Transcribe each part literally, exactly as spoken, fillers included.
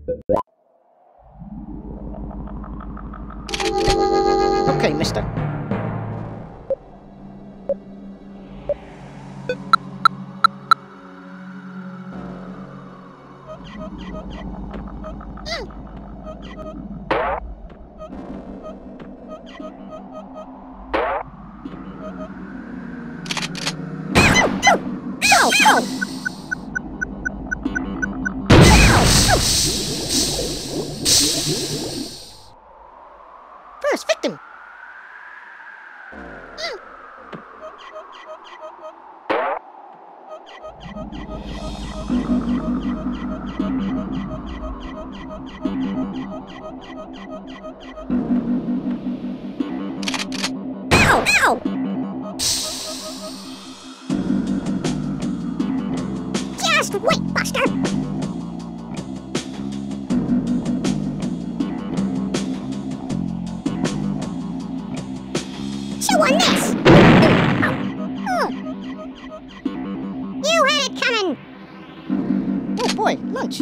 Okay, mister. Ow! Ow! First victim. Ow! Ow! Just wait, Buster! Chew on this! Oh. You had it coming! Oh boy, lunch!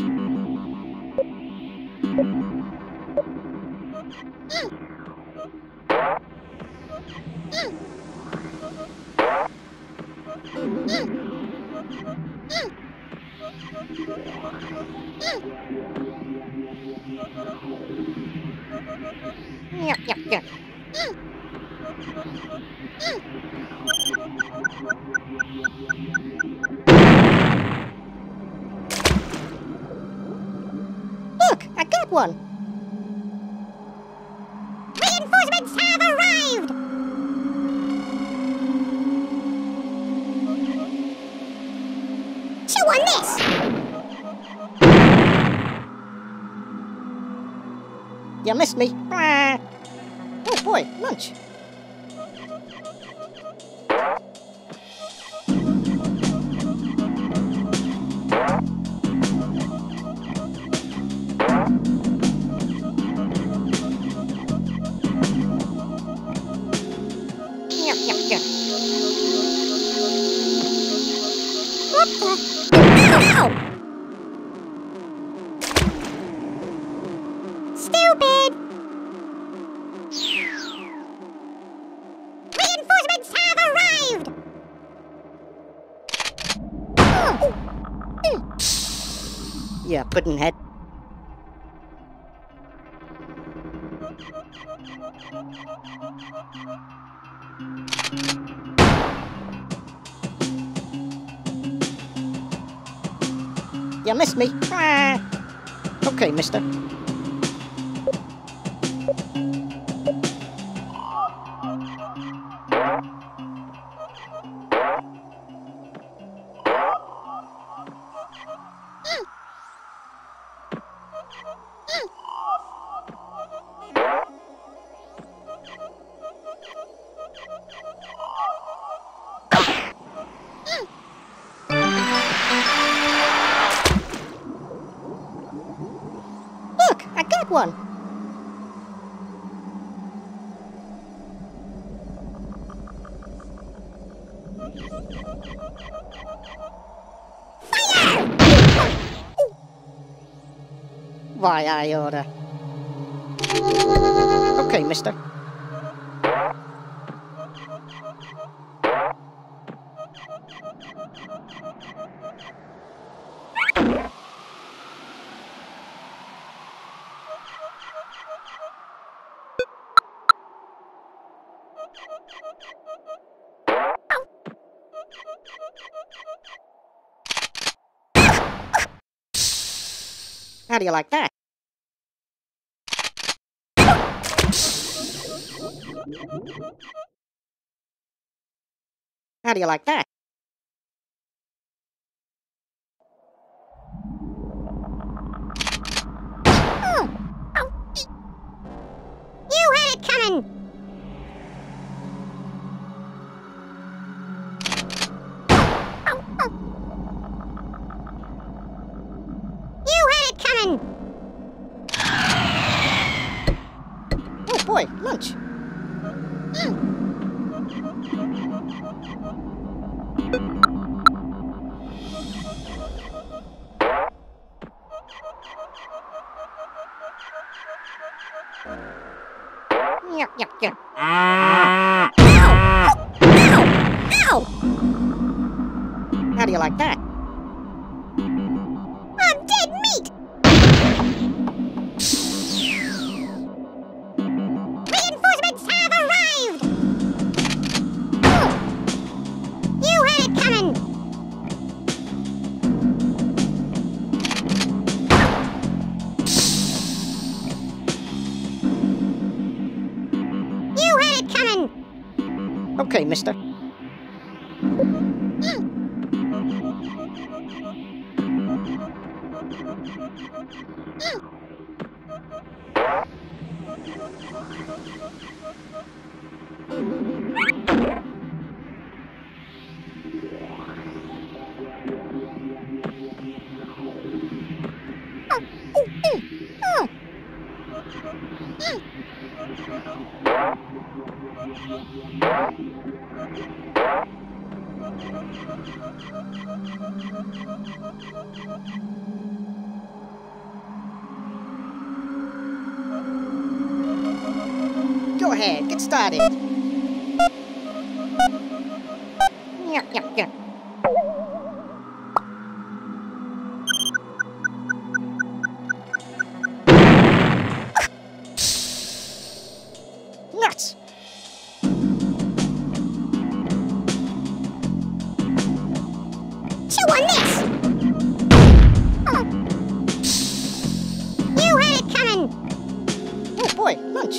Yep, yep, yep. Look, I got one. Reinforcements have arrived. Chew on this. You missed me. Oh boy, lunch. Yep, yep, yep. What the? Ow! Ow! Stupid! Reinforcements have arrived! Oh. Yeah, puddinhead. You missed me. Okay, mister. Look, I got one. Fire! Why, I oughta. Okay, mister. How do you like that? How do you like that? Oh. Oh. You had it coming! Oh. Oh. You had it coming! Oh boy, lunch. Mm. Yuck, yuck, yuck. Ow! Ow! Ow! How do you like that? I'm dead meat! Reinforcements have arrived! You had it coming! You had it coming! Okay, mister. Go ahead, get started. Yuck, yuck, yuck. Nuts! Chew on this! Oh. You had it coming! Oh boy, lunch.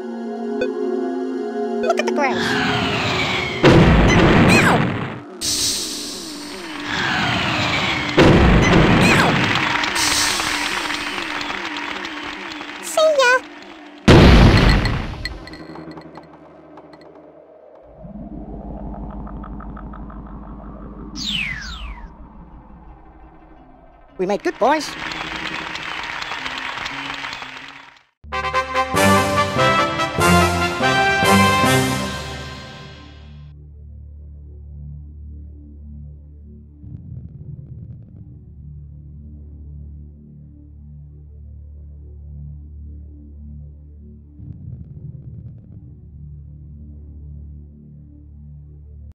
Look at the ground. Ow! Ow! See ya! We made good, boys.